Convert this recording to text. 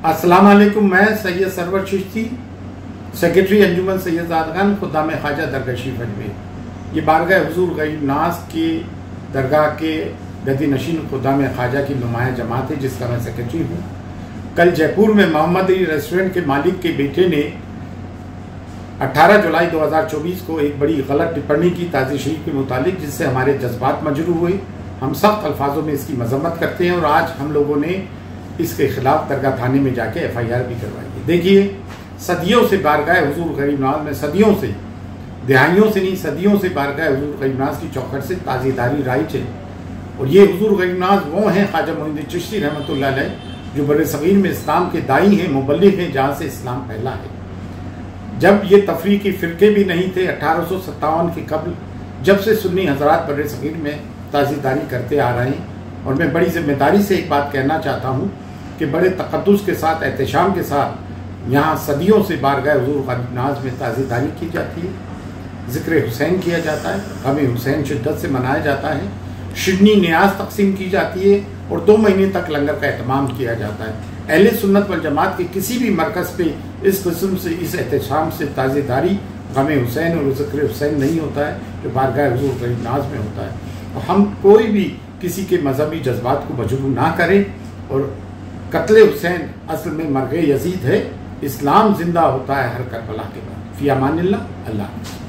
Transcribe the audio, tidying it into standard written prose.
अस्सलाम वालेकुम। मैं सैयद सरवर चिश्ती, सेक्रेटरी अंजुमन सैयदादगान खुदाम ख्वाजा दरगाह शरीफ अजमेर। ये बारगाह हुजूर गरीब नाज के दरगाह के गदी नशीन खुदाम ख्वाजा की नुमाया जमात है, जिसका मैं सेक्रेटरी हूँ। कल जयपुर में मोहम्मद अली रेस्टोरेंट के मालिक के बेटे ने 18 जुलाई 2024 को एक बड़ी गलत टिप्पणी की ताज़ी शरीफ के मुतालिक, जिससे हमारे जज्बात मजरूह हुए। हम सख्त अल्फाजों में इसकी मजम्मत करते हैं और आज हम लोगों ने इसके खिलाफ दरगाह थाने में जाके FIR भी करवाई है। देखिए, सदियों से बारगाह हुजूर गरीब नाज में, सदियों से, दहाइयों से नहीं, सदियों से बारगाह हुजूर गरीब नाज की चौखट से ताज़ीदारी राइज है। और ये हुजूर गरीब नाज वो हैं ख्वाजा मोइनुद्दीन चिश्ती रहमतुल्लाह अलैह, जो बड़े सगीर में इस्लाम के दाई हैं, मुबल्लिग हैं, जहाँ से इस्लाम फैला है। जब ये तफरीकी फ़िरके भी नहीं थे 1857 के कबल, जब से सुन्नी हजरात बड़े सगीर में ताज़ीदारी करते आ रहे हैं। और मैं बड़ी ज़िम्मेदारी से एक बात कहना चाहता हूँ कि बड़े तक़द्दुस के साथ, एहतशाम के साथ यहाँ सदियों से बारगाह हुजूर गरीब नाज में ताज़ीदारी की जाती है, ज़िक्र हुसैन किया जाता है, गम हुसैन शिद्दत से मनाया जाता है, शिदनी न्याज तकसीम की जाती है और 2 महीने तक लंगर का एहतमाम किया जाता है। अहले सुन्नत वल जमात के किसी भी मरकज़ पे इस किस्म से, इस एहतशाम से ताज़ीदारी, गम हुसैन और ज़िक्र हुसैन नहीं होता है जो बारगाह हुजूर गरीब नाज में होता है। और हम कोई भी किसी के मजहबी जज्बात को मजबूर ना करें। और कत्ल हुसैन असल में मरगे यजीद है। इस्लाम जिंदा होता है हर करबला के बाद। फ़ी अमानिल्लाह। अल्लाह।